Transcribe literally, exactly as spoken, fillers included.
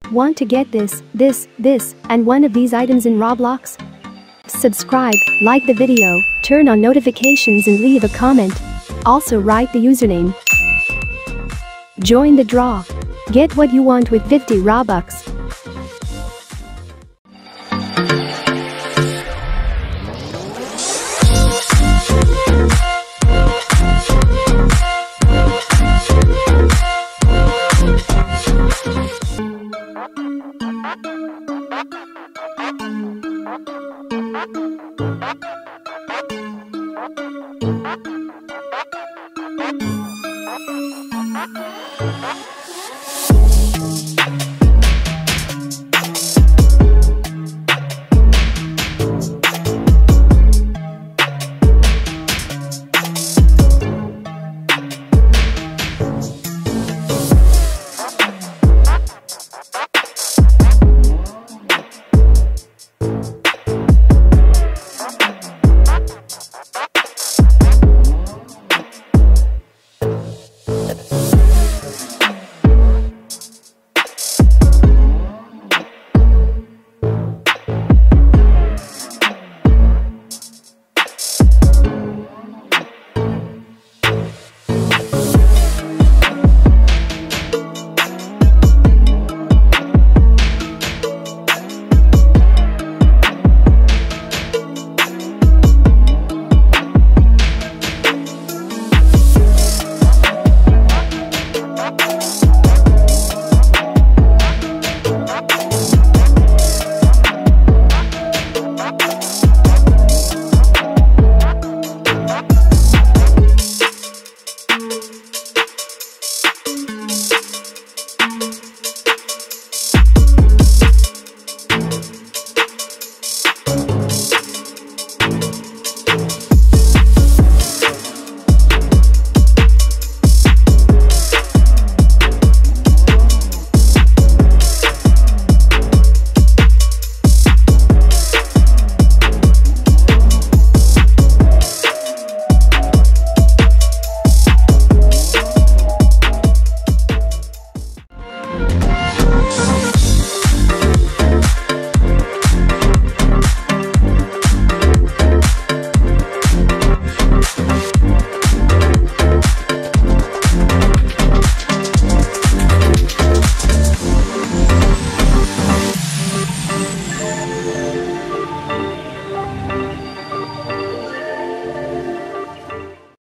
Want to get this, this, this, and one of these items in Roblox? Subscribe, like the video, turn on notifications and leave a comment. Also write the username. Join the draw. Get what you want with fifty Robux.